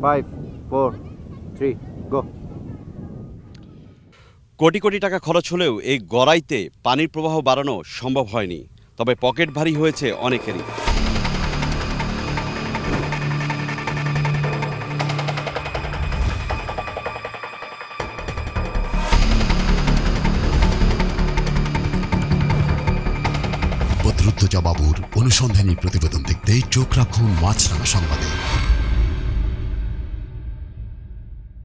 5, 4, 3, go. Crore crore টাকা খরচ হলেও এই গড়াইতে পানির প্রবাহ বাড়ানো সম্ভব হয়নি, তবে পকেট ভারী হয়েছে অনেকেরই। বদরুদ্দোজা বাবুর অনুসন্ধানী প্রতিবেদন দেখতে চোখ রাখুন মাছরাঙা সংবাদে।